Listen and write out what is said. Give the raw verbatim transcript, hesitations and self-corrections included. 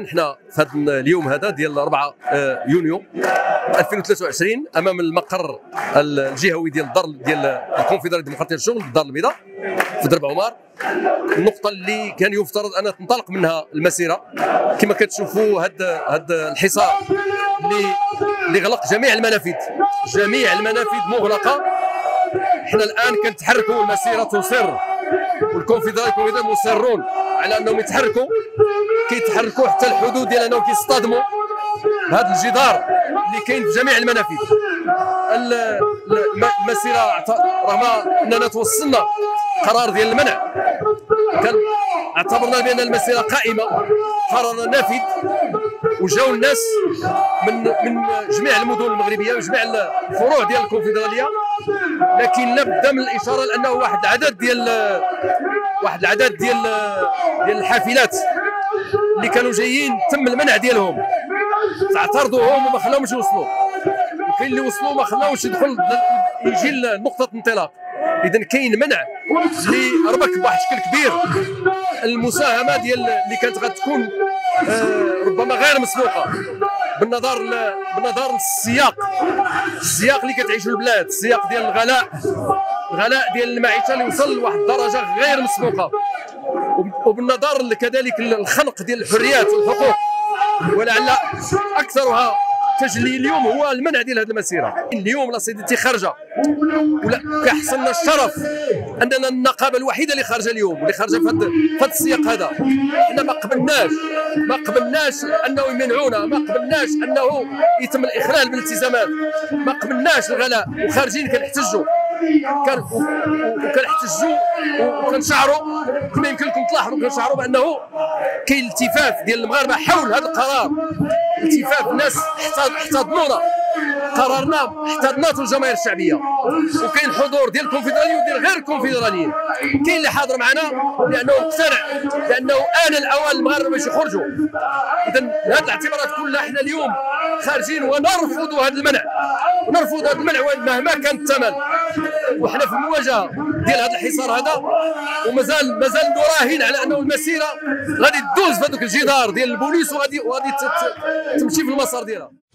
الان حنا في هذا اليوم هذا ديال أربعة يونيو ألفين وثلاثة وعشرين امام المقر الجهوي ديال الدار ديال الكونفدراليه الديمقراطيه للشغل الدار البيضاء في درب عمر. النقطه اللي كان يفترض ان تنطلق منها المسيره كما كتشوفوا هذا هذا الحصار اللي اللي غلق جميع المنافذ، جميع المنافذ مغلقه. حنا الان كنتحركوا، المسيره تصر والكونفدراليه مصرون على انهم يتحركوا، كيتحركوا حتى الحدود ديال انهم كيصطدموا بهذا الجدار اللي كاين في جميع المنافذ. المسيره رغم اننا توصلنا قرار ديال المنع، كان اعتبرنا بان المسيره قائمه، قرار نافذ، وجاو الناس من من جميع المدن المغربيه وجميع الفروع ديال الكونفدراليه، لكن لابد من الاشاره لانه واحد العدد ديال واحد العدد ديال ديال الحافلات اللي كانوا جايين تم المنع ديالهم، اعترضوهم وما خلاهمش يوصلوا، وكاين اللي وصلوا ما خلاوش يدخل يجي لنقطه الانطلاق. اذا كاين منع اللي ربك بواحد الشكل كبير المساهمه ديال اللي كانت غتكون آه ربما غير مسبوقه بالنظر بالنظر للسياق، السياق اللي كتعيشوا البلاد، السياق ديال الغلاء، الغلاء ديال المعيشه اللي وصل لواحد الدرجه غير مسبوقه، وبالنظر كذلك الخنق ديال الحريات والحقوق، ولعل اكثرها تجلي اليوم هو المنع ديال هذه المسيره. اليوم لا سيدتي خارجه، ولا كيحصلنا الشرف اننا النقابه الوحيده اللي خارجه اليوم واللي خارجه في هذا في هذا السياق هذا. حنا ما قبلناش ما قبلناش انه يمنعونا، ما قبلناش انه يتم الاخلال بالالتزامات، ما قبلناش الغلاء، وخارجين كنحتجوا كان وكنحتجوا وكنشعروا كما يمكن لكم تلاحظوا، كنشعروا بانه كاين التفاف ديال المغاربه حول هذا القرار، التفاف، الناس احتضنونا، قررنا احتضناته الجماهير الشعبيه، وكاين حضور ديال الكونفدراليين وديال غير الكونفدراليين، كاين اللي حاضر معنا لانه مقتنع بانه ان الاوان المغاربه باش يخرجوا. اذا هذه الاعتبارات كلها حنا اليوم خارجين ونرفض هذا المنع، ونرفض هذا المنع مهما كان الثمن، وحنا في المواجهه ديال هذا الحصار هذا، ومازال مازال نراهن على انه المسيره غادي تدوز في هذوك الجدار ديال البوليس وغادي وغادي تمشي في المسار ديالها.